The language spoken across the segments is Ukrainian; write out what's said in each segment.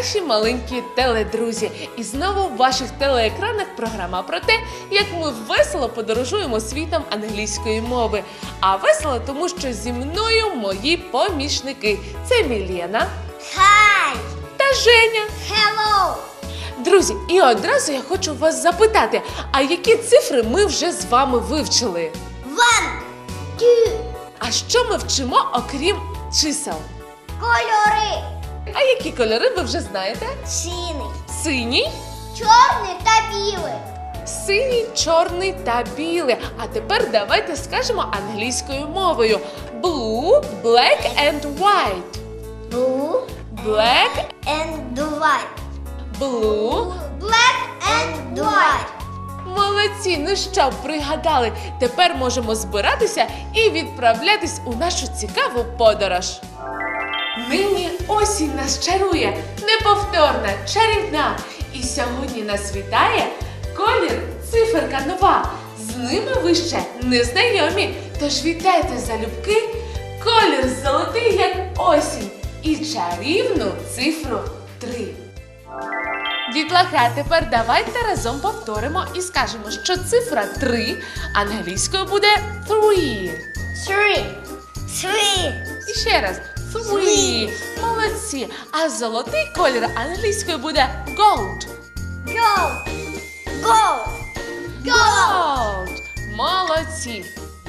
наші маленькі теледрузі. І знову в ваших телеекранах програма про те, як ми весело подорожуємо світом англійської мови. А весело, тому що зі мною мої помічники. Це Мілена. Hi! Та Женя. Hello! Друзі, і одразу я хочу вас запитати, а які цифри ми вже з вами вивчили? 1, 2, А що ми вчимо, окрім чисел? кольори. А які кольори ви вже знаєте? Синій, Синій, чорний та білий. синій, чорний та білий. А тепер давайте скажемо англійською мовою. Blue, black and white. Blue Black, and white. blue. Black and white. Молодці, ну що, пригадали? Тепер можемо збиратися і відправлятись у нашу цікаву подорож. Нині осінь нас чарує, неповторна, чарівна. І сьогодні нас вітає колір, циферка нова. З ними ви ще не знайомі, тож вітайте залюбки колір золотий, як осінь, і чарівну цифру 3. Дітлахи, а тепер давайте разом повторимо і скажемо, що цифра 3 англійською буде 3. 3. 3. І ще раз 3. Молодці. А золотий колір англійською буде gold. Go. Go. Go. Gold. Молодці.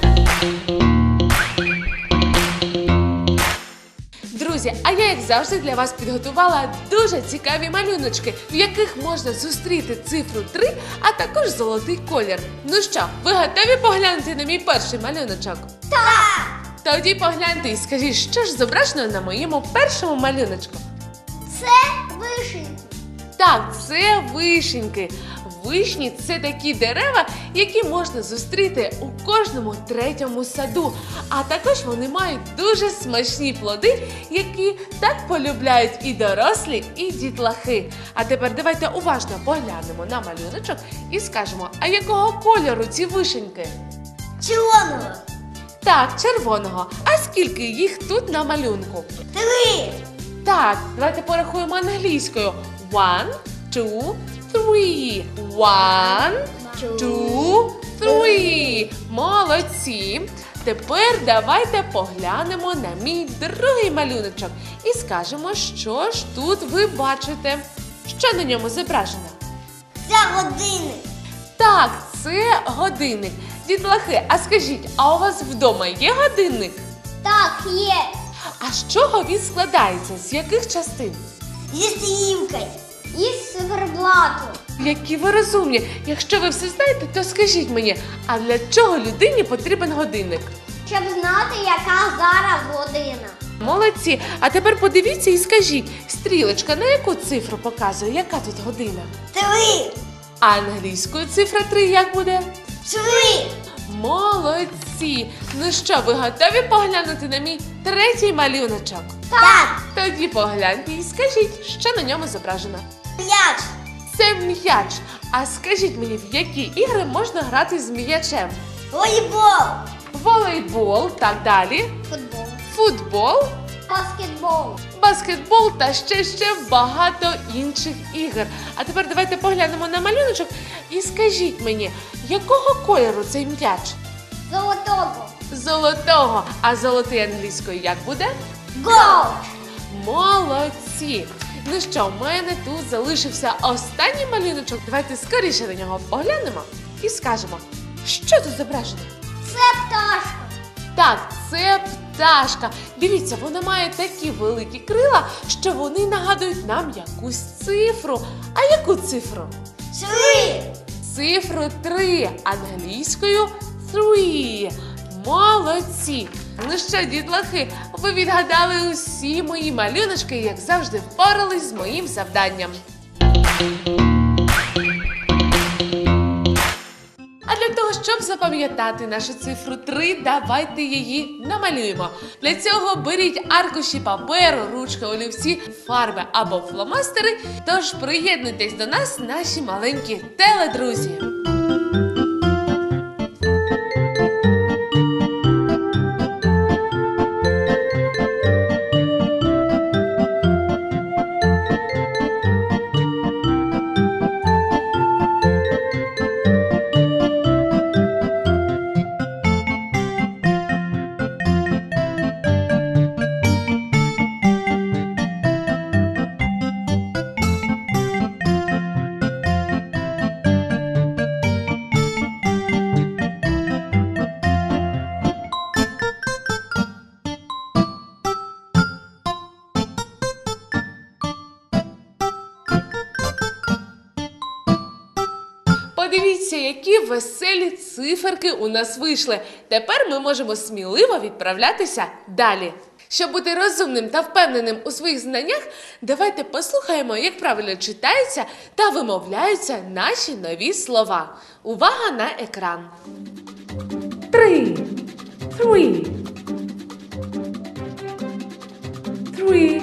Друзі, а я, як завжди, для вас підготувала дуже цікаві малюночки, в яких можна зустріти цифру 3, а також золотий колір. Ну що, ви готові поглянути на мій перший малюночок? Так. Тоді погляньте і скажіть, що ж зображено на моєму першому малюночку? Це вишеньки. Так, це вишеньки. Вишні – це такі дерева, які можна зустріти у кожному третьому саду. А також вони мають дуже смачні плоди, які так полюбляють і дорослі, і дітлахи. А тепер давайте уважно поглянемо на малюночок і скажемо, а якого кольору ці вишеньки? Червоного. Так, червоного. А скільки їх тут на малюнку? 3. Так, давайте порахуємо англійською. 1, 2, 3. 1, 2, 3. Молодці. Тепер давайте поглянемо на мій другий малюночок і скажемо, що ж тут ви бачите. Що на ньому зображено? Це годинник. Так, це годинник. Дітлахи, а скажіть, а у вас вдома є годинник? Так, є. А з чого він складається? З яких частин? Зі стрімкою. І з циферблату. Які ви розумні. Якщо ви все знаєте, то скажіть мені, а для чого людині потрібен годинник? Щоб знати, яка зараз година. Молодці. А тепер подивіться і скажіть, стрілочка на яку цифру показує? Яка тут година? 3. А англійською цифра 3 як буде? 3. Молодці. Ну що, ви готові поглянути на мій третій малюночок? Так. Тоді погляньте і скажіть, що на ньому зображено. М'яч. Це м'яч. А скажіть мені, в які ігри можна грати з м'ячем? Волейбол. Волейбол, так далі. Футбол. Футбол, Баскетбол. баскетбол та ще багато інших ігор. А тепер давайте поглянемо на малюночок і скажіть мені, якого кольору цей м'яч? Золотого. Золотого. А золотий англійською як буде? Gold. Молодці! Ну що, в мене тут залишився останній малюночок. Давайте скоріше на нього поглянемо і скажемо, що тут зображено? Це пташка. Так, це пташка. Дивіться, вона має такі великі крила, що вони нагадують нам якусь цифру. А яку цифру? 3. Цифру 3. Англійською 3. Молодці! Ну що, дітлахи, ви відгадали усі мої малюночки і, як завжди, впорались з моїм завданням. А для того, щоб запам'ятати нашу цифру 3, давайте її намалюємо. Для цього беріть аркуші паперу, ручки, олівці, фарби або фломастери. Тож приєднуйтесь до нас, наші маленькі теледрузі. подивіться, які веселі циферки у нас вийшли. Тепер ми можемо сміливо відправлятися далі. Щоб бути розумним та впевненим у своїх знаннях, давайте послухаємо, як правильно читаються та вимовляються наші нові слова. Увага на екран. 3. Three. Three.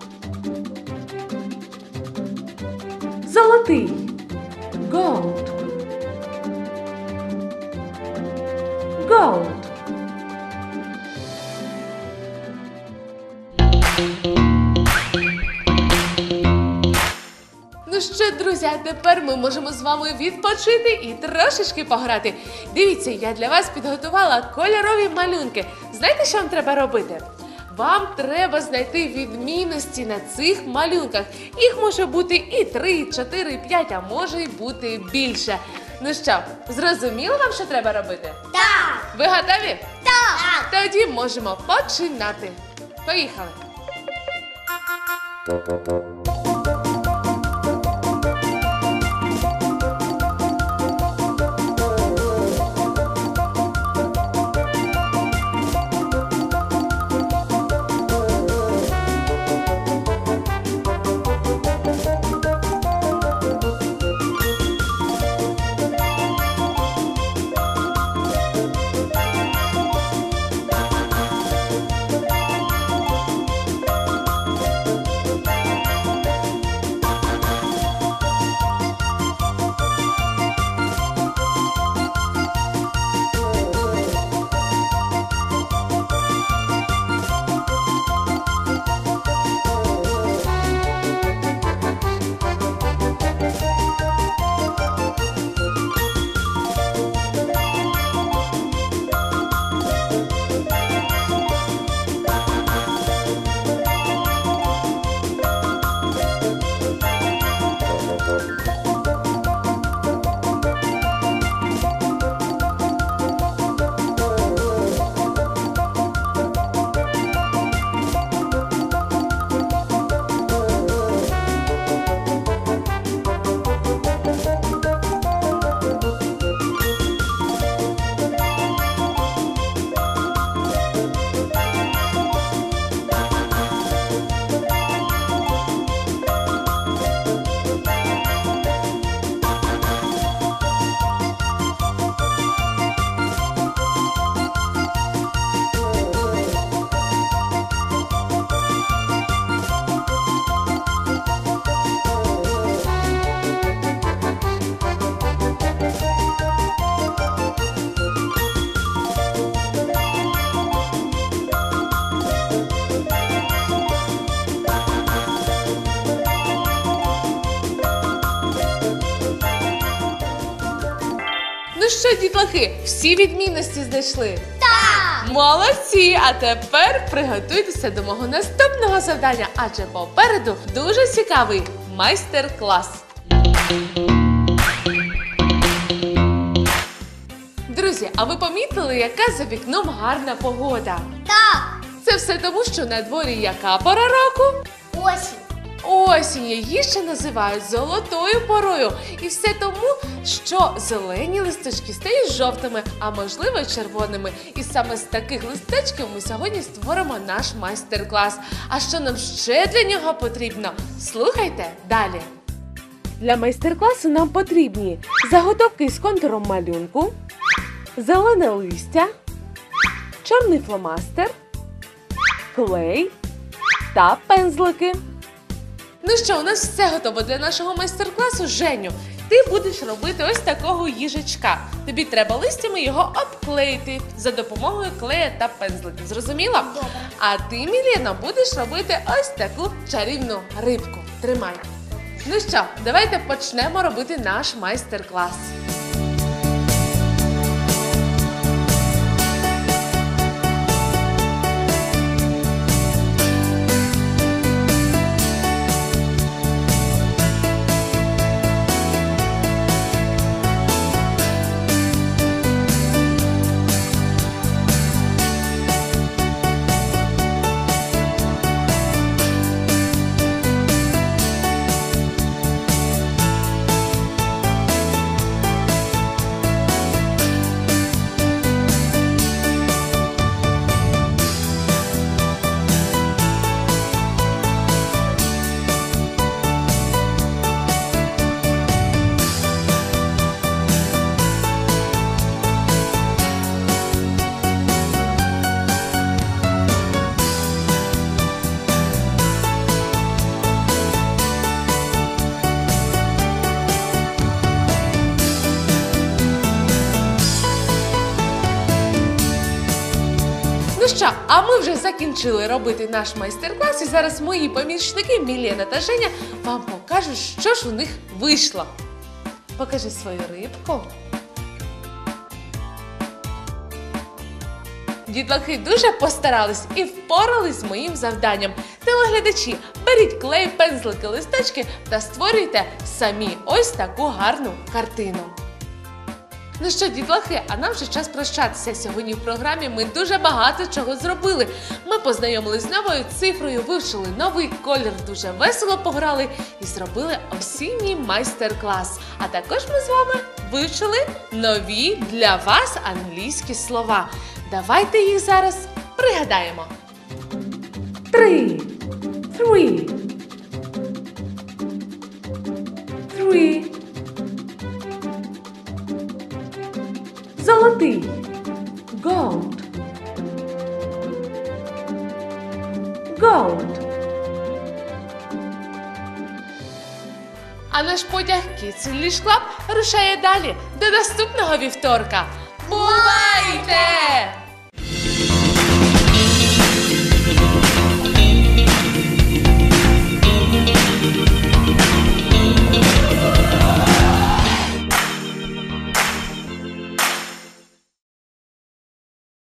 Золотий. Gold. Gold. Ну що, друзі, а тепер ми можемо з вами відпочити і трошечки пограти. Дивіться, я для вас підготувала кольорові малюнки. Знаєте, що вам треба робити? Вам треба знайти відмінності на цих малюнках. Їх може бути і 3, 4, 5, а може й бути більше. Ну що, зрозуміло вам, що треба робити? Так. Ви готові? Так. Тоді можемо починати. Поїхали! Ну що, дітлахи, всі відмінності знайшли? Так. Молодці! А тепер приготуйтеся до мого наступного завдання, адже попереду дуже цікавий майстер-клас. Друзі, а ви помітили, яка за вікном гарна погода? Так. Це все тому, що на дворі яка пора року? Осінь. Осінь, її ще називають золотою порою. І все тому, що зелені листочки стають жовтими, а можливо й червоними. І саме з таких листочків ми сьогодні створимо наш майстер-клас. А що нам ще для нього потрібно? Слухайте далі. Для майстер-класу нам потрібні заготовки з контуром малюнку, зелене листя, чорний фломастер, клей та пензлики. Ну що, у нас все готово для нашого майстер-класу. Женю, ти будеш робити ось такого їжачка. Тобі треба листями його обклеїти за допомогою клея та пензликів. Зрозуміла? Добре. А ти, Мілена, будеш робити ось таку чарівну рибку. Тримай. Ну що, давайте почнемо робити наш майстер-клас. Ну що, а ми вже закінчили робити наш майстер-клас, і зараз мої помічники Мілена та Женя вам покажуть, що ж у них вийшло. Покажи свою рибку. Дітлахи дуже постарались і впорались з моїм завданням. Телеглядачі, беріть клей, пензлики, листочки та створюйте самі ось таку гарну картину. Ну що, дітлахи, а нам вже час прощатися. Сьогодні в програмі ми дуже багато чого зробили. Ми познайомились з новою цифрою, вивчили новий колір, дуже весело пограли і зробили осінній майстер-клас. А також ми з вами вивчили нові для вас англійські слова. Давайте їх зараз пригадаємо. Three. Золотий. Gold. А наш потяг Kids English Club рушає далі. До наступного вівторка. Бувайте!